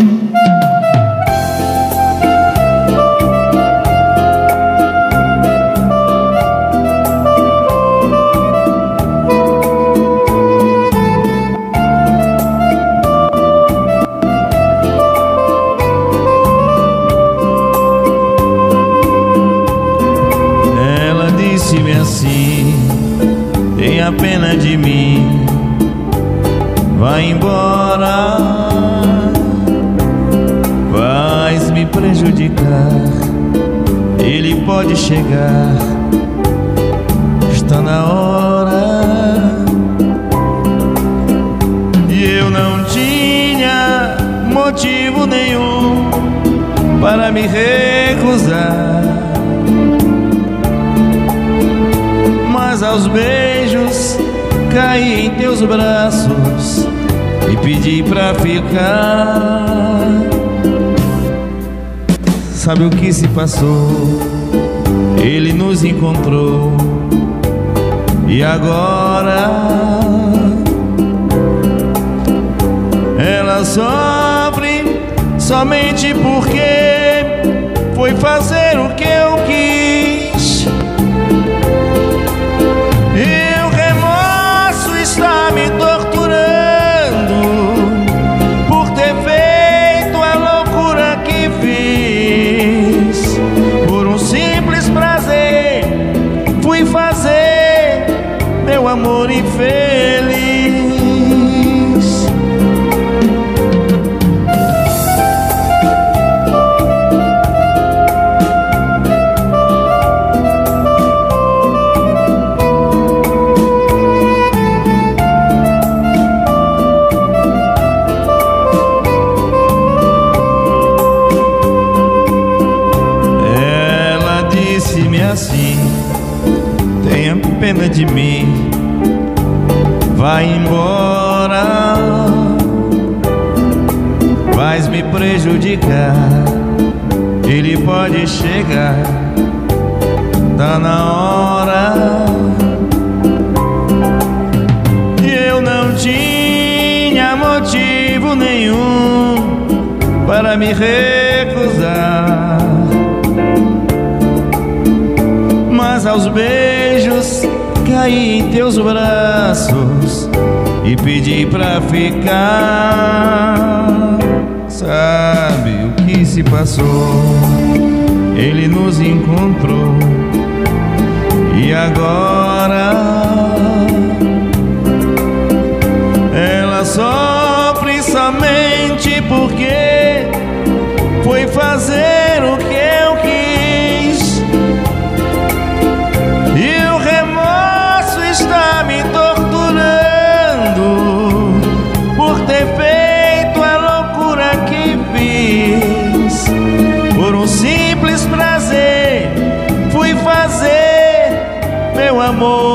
Disse-me assim: tenha pena de mim, vai embora, vais me prejudicar. Ele pode chegar, está na hora. E eu não tinha motivo nenhum para me recusar, mas aos beijos caí em teus braços e pedi pra ficar. Sabe o que se passou? Ele nos encontrou e agora ela sofre somente porque foi fazer o que eu quis. E o remorso está me torturando por ter feito a loucura que fiz. Por um simples prazer fui fazer meu amor infeliz. Disse-me assim: tenha pena de mim, vai embora, vais me prejudicar. Ele pode chegar, tá na hora. E eu não tinha motivo nenhum para me recusar, mas aos beijos caí em teus braços e pedi pra ficar. Sabe o que se passou? Ele nos encontrou e agora ela sofre somente porque foi fazer o que eu quis. E o remorso está me torturando por ter feito a loucura que fiz. Por um simples prazer fui fazer meu amor